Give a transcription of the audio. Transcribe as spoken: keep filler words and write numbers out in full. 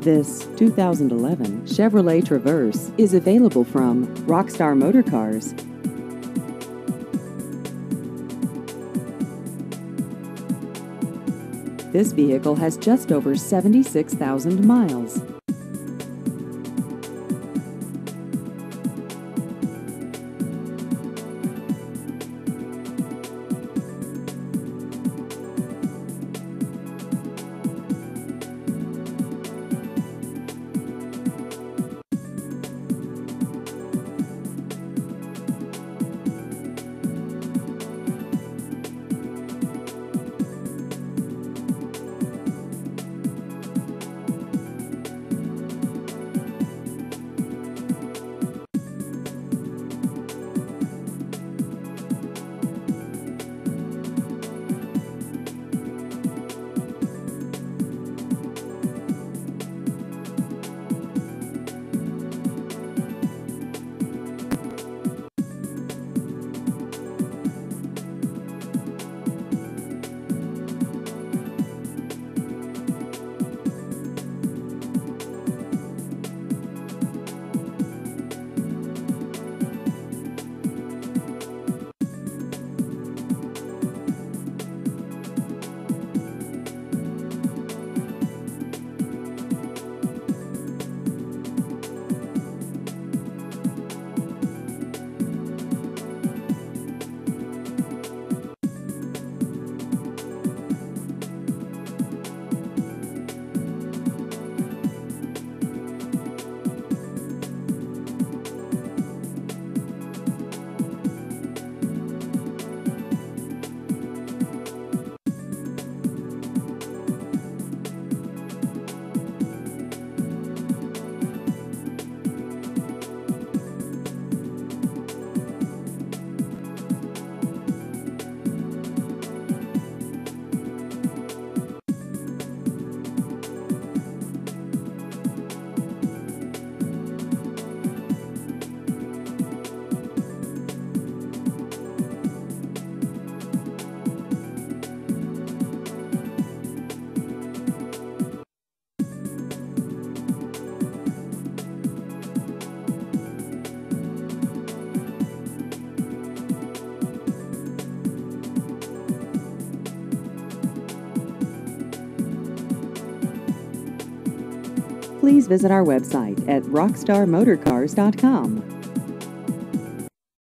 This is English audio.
This two thousand eleven Chevrolet Traverse is available from Rockstar Motor Cars. This vehicle has just over seventy-six thousand miles. Please visit our website at rockstar motor cars dot com.